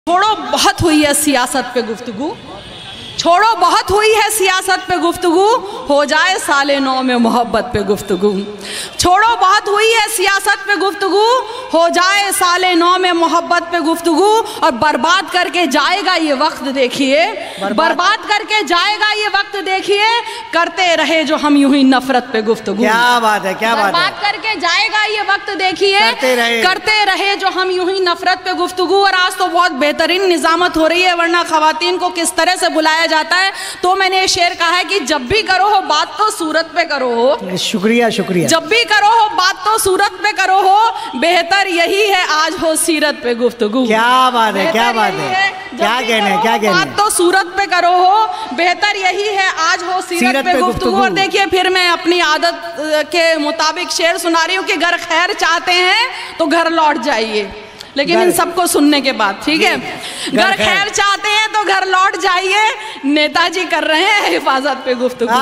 छोड़ो बहुत हुई है सियासत पे गुफ्तगू, छोड़ो बहुत हुई है सियासत पे गुफ्तगू, हो जाए साले 9 में मोहब्बत पे गुफ्तगू। छोड़ो बहुत हुई है सियासत पे गुफ्तगू, हो जाए साले 9 में मोहब्बत पे गुफ्तगू। और बर्बाद करके जाएगा ये वक्त देखिए, बर्बाद करके जाएगा ये वक्त देखिए, करते रहे जो हम यूं ही नफरत पे गुफ्तगू। क्या बात है, क्या बात है। बर्बाद करके जाएगा ये वक्त देखिए, करते रहे जो हम यूं ही नफरत पे गुफ्तगू। और आज तो बहुत बेहतरीन निजामत हो रही है, वरना खवातीन को किस तरह से बुलाया जाता है। तो मैंने ये शेर कहा है कि जब भी करो हो बात तो सूरत पे करो हो। शुक्रिया शुक्रिया। जब भी करो हो बात तो सूरत पे करो हो, बेहतर यही है आज हो सीरत पे गुफ्तगू। क्या बात है, क्या बात है, क्या कहने, क्या कहने। बात तो सूरत पे करो हो, बेहतर यही है आज हो सीरत पे गुफ्तगू। और देखिए फिर मैं अपनी आदत के मुताबिक शेर सुना रही हूँ कि घर खैर चाहते हैं तो घर लौट जाइए, लेकिन इन सबको सुनने के बाद, ठीक है। घर खैर चाहते हैं तो घर लौट जाइए, नेताजी कर रहे हैं हिफाजत पे गुफ्तगू।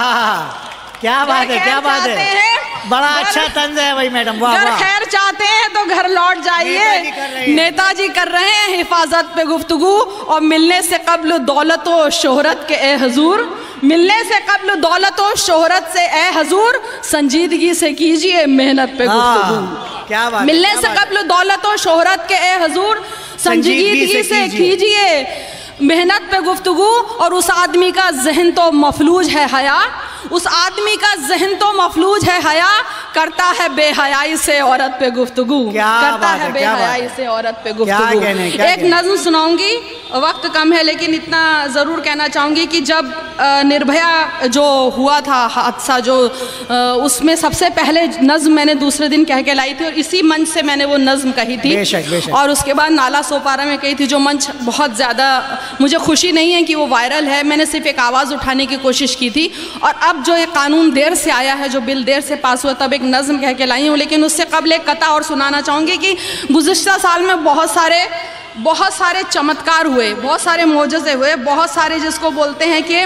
क्या बात है, क्या बात है, बड़ा अच्छा तंज है भाई मैडम। वाह, घर खैर चाहते हैं तो घर लौट जाइए, नेताजी कर रहे हैं हिफाजत पे गुफ्तगू। और मिलने से कब्ल दौलत व शोहरत के ए हजूर, मिलने से कब्ल दौलत व शोहरत से ए हजूर, संजीदगी से कीजिए मेहनत पे गुफ्तगू। क्या बात, मिलने से कब्ल दौलत व शोहरत के ए हजूर, संजीदगी से कीजिए मेहनत पे गुफ्तगू। और उस आदमी का जहन तो मफलूज है हया, उस आदमी का जहन तो मफलूज है हया, करता है बेहयाई से औरत पे गुफ्तगू, करता है बेहयाई से औरत पे गुफ्तगू। एक नज़्म सुनाऊंगी, वक्त कम है लेकिन इतना ज़रूर कहना चाहूँगी कि जब निर्भया जो हुआ था हादसा, जो उसमें सबसे पहले नज़्म मैंने दूसरे दिन कह के लाई थी और इसी मंच से मैंने वो नज़्म कही थी। बेशक। और उसके बाद नाला सोपारा में कही थी, जो मंच बहुत ज़्यादा मुझे खुशी नहीं है कि वो वायरल है, मैंने सिर्फ एक आवाज़ उठाने की कोशिश की थी। और अब जो ये कानून देर से आया है, जो बिल देर से पास हुआ, तब एक नज़्म कह के लाई हूँ। लेकिन उससे कबल एक कथा और सुनाना चाहूँगी कि गुज़िश्ता साल में बहुत सारे चमत्कार हुए, बहुत सारे मोजज़े हुए, बहुत सारे जिसको बोलते हैं कि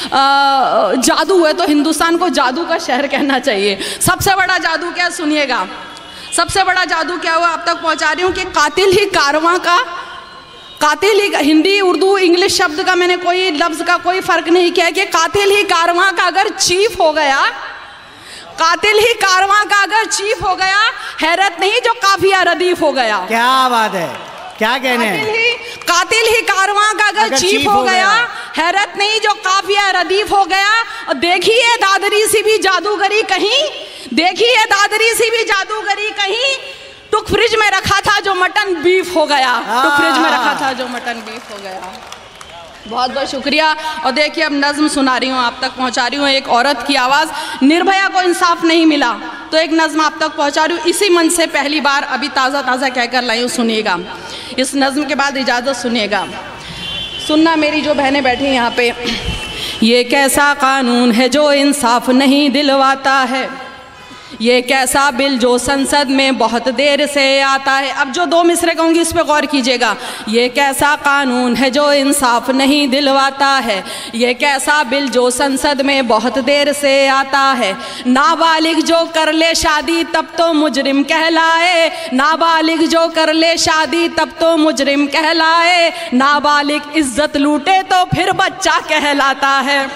जादू हुए। तो हिंदुस्तान को जादू का शहर कहना चाहिए। सबसे बड़ा जादू क्या, सुनिएगा। सबसे बड़ा जादू क्या हुआ, अब तक पहुँचा रही हूँ कि कातिल ही कारवां का, कातिल ही, हिंदी उर्दू इंग्लिश शब्द का मैंने कोई लफ्ज़ का कोई फ़र्क नहीं किया कि कातिल ही कारवां का अगर चीफ हो गया, कातिल ही कारवां का अगर चीफ हो गया, हैरत नहीं जो काफिया रदीफ हो गया। क्या बात है, क्या कहने हैं। कातिल ही कारवां का अगर चीफ हो गया, हैरत नहीं जो काफिया रदीफ हो गया। और देखिए दादरी सी भी जादूगरी कहीं, देखिए दादरी सी भी जादूगरी कहीं, टुक फ्रिज में रखा था जो मटन बीफ हो गया, टुक फ्रिज में रखा था जो मटन बीफ हो गया। बहुत बहुत शुक्रिया। और देखिए अब नज़्म सुना रही हूँ, आप तक पहुँचा रही हूँ एक औरत की आवाज़। निर्भया को इंसाफ नहीं मिला तो एक नज़्म आप तक पहुँचा रही हूँ, इसी मंच से पहली बार अभी ताज़ा कहकर लाई हूँ। सुनिएगा, इस नज़्म के बाद इजाज़त सुनिएगा, सुनना मेरी जो बहनें बैठी यहाँ पे। ये कैसा कानून है जो इंसाफ नहीं दिलवाता है, ये कैसा बिल जो संसद में बहुत देर से आता है। अब जो 2 मिसरे कहूँगी इस पर गौर कीजिएगा। ये कैसा कानून है जो इंसाफ नहीं दिलवाता है, ये कैसा बिल जो संसद में बहुत देर से आता है। नाबालिग जो कर ले शादी तब तो मुजरिम कहलाए, नाबालिग जो कर ले शादी तब तो मुजरिम कहलाए, नाबालिग इज्जत लूटे तो फिर बच्चा कहलाता है।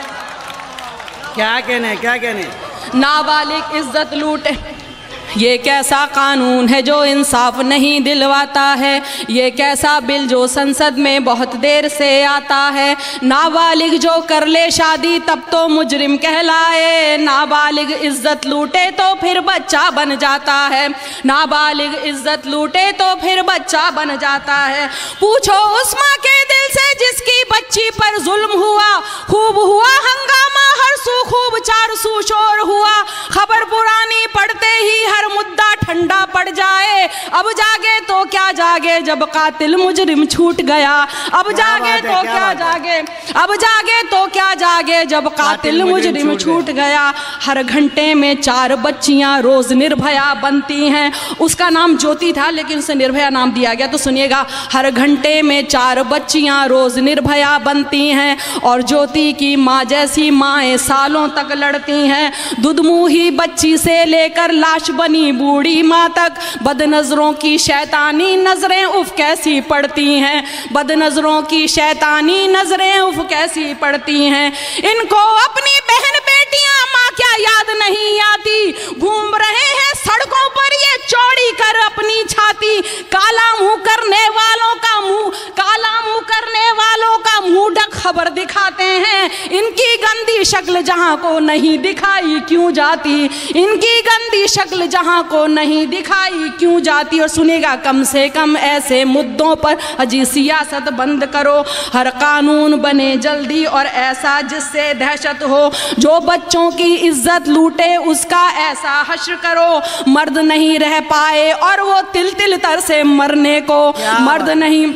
क्या कहने, क्या कहने। नाबालिग इज्जत लूटे, ये कैसा कानून है जो इंसाफ नहीं दिलवाता है, ये कैसा बिल जो संसद में बहुत देर से आता है। नाबालिग जो कर ले शादी तब तो मुजरिम कहलाए, नाबालिग इज्जत लूटे तो फिर बच्चा बन जाता है, नाबालिग इज्जत लूटे तो फिर बच्चा बन जाता है। पूछो उस माँ के दिल से जिसकी बच्ची पर जुल्म हुआ, खूब हुआ हंगामा हर सू, खूब 4 सू शोर हुआ, खबर पुरानी पढ़ते ही हर मुद्दा ठंडा पड़ जाए। अब जागे तो क्या जागे जब कातिल मुजरिम छूट गया, अब जागे तो क्या जागे अब जागे तो क्या जागे जब कातिल मुजरिम छूट गया। हर घंटे में 4 बच्चियां रोज निर्भया बनती हैं। उसका नाम ज्योति था लेकिन उसे निर्भया नाम दिया गया। तो सुनिएगा, हर घंटे में 4 बच्चियां रोज निर्भया बनती हैं और ज्योति की माँ जैसी माएँ सालों तक लड़ती हैं। दुधमुही बच्ची से लेकर लाश बनी बूढ़ी माँ तक बदनजरों की शैतानी नजरें उफ कैसी पड़ती हैं। बदनजरों की शैतानी नजरें उफ कैसी पड़ती हैं। इनको अपनी बहन बेटियां माँ क्या याद नहीं आती। घूम रहे हैं सड़कों पर ये चौड़ी कर अपनी छाती। काला मुंह करने वालों का मुंह, काला मुंह करने वालों का मुंह ढक खबर दिखाते हैं। इनकी गंदी शक्ल जहां को नहीं दिखाई क्यों जाती। इनकी गंदी शक्ल जहां को नहीं दिखाई क्यों जाती। और सुनेगा, कम से कम ऐसे मुद्दों पर अजी सियासत बंद करो। हर कानून बने जल्दी और ऐसा जिससे दहशत हो। जो बच्चों की इज्जत लूटे उसका ऐसा हश्र करो। मर्द नहीं रह पाए और वो तिल तिल तर से मरने को। मर्द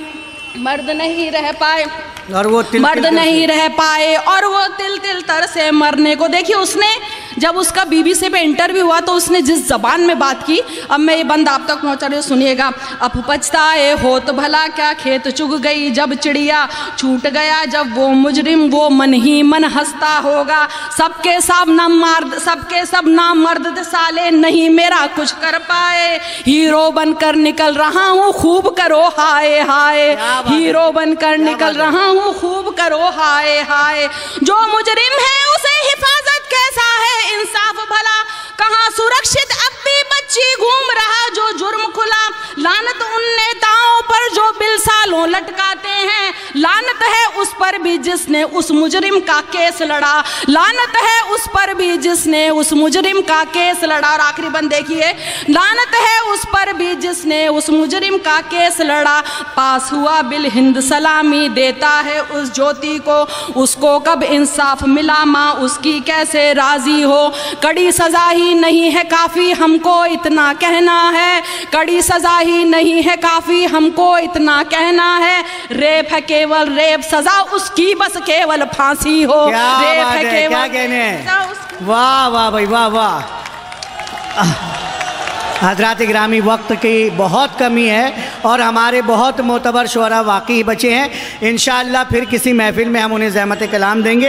नहीं रह पाए और वो मर्द नहीं रह पाए और वो तिल तिल तर से मरने को। देखिए, उसने जब उसका बीबीसी पे इंटरव्यू हुआ तो उसने जिस जबान में बात की, अब मैं ये बंद आप तक पहुंचा रही हूँ, सुनिएगा। अब पछताए होत भला क्या खेत चुग गई जब चिड़िया छूट गया जब वो मुजरिम वो मन ही मन हंसता होगा। सबके सब नाम मर्द साले नहीं मेरा कुछ कर पाए। हीरो बनकर निकल रहा हूँ खूब करो हाय हाय। हीरो बनकर निकल रहा हूँ खूब करो हाय हाय। जो मुजरिम है उसे हिफाजत कैसा है इंसाफ भला। कहाँ सुरक्षित अब भी बच्ची घूम रहा जो जुर्म खुला। लानत उन नेताओं पर जो बिल सालों लटकाते हैं। लानत है उस पर भी जिसने उस मुजरिम का केस लड़ा। लानत है उस पर भी जिसने उस मुजरिम का केस लड़ा। और आखिरी बंद देखिए, लानत है उस पर भी जिसने उस मुजरिम का केस लड़ा। पास हुआ बिल हिंद सलामी देता है उस ज्योति को। उसको कब इंसाफ मिला माँ उसकी कैसे राजी हो। कड़ी सजा ही नहीं है काफी हमको इतना कहना है। कड़ी सजा ही नहीं है काफी हमको इतना कहना है। रेप है केवल रेप सजा उसकी बस केवल फांसी हो। रेप है केवल क्या कहने। वाह वाह भाई वाह वाह। हजरात गिरामी, वक्त की बहुत कमी है और हमारे बहुत मोतबर शुअरा वाकई बचे हैं। इंशाअल्लाह फिर किसी महफिल में हम उन्हें ज़हमत कलाम देंगे।